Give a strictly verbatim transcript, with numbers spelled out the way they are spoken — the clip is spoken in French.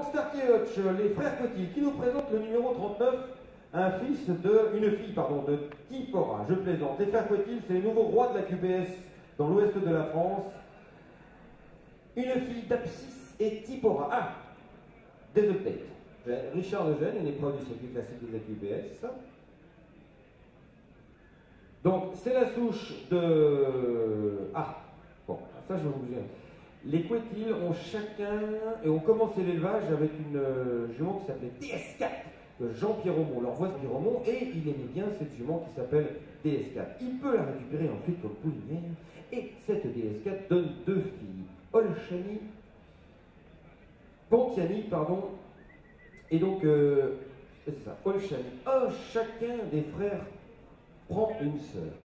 Starkey Hutch, les frères Cotil, qui nous présentent le numéro trente-neuf, un fils de, une fille, pardon, de Tipora. Je plaisante. Les frères Cotil, c'est les nouveaux rois de la Q P S dans l'ouest de la France. Une fille d'Apsis et Tipora. Ah, des updates. Richard Lejeune, une épreuve du circuit classique de la Q P S. Donc, c'est la souche de... Ah, bon, ça je vais vous dire. Les Cotil ont chacun, et ont commencé l'élevage avec une euh, jument qui s'appelait D S quatre de Jean Pierromont, leur voisin Pierromont, et il aimait bien cette jument qui s'appelle D S quatre. Il peut la récupérer ensuite comme poulinière, et cette D S quatre donne deux filles, Olchani, Pontiani, pardon, et donc, euh, c'est ça, Olchani. Oh, chacun des frères prend une sœur.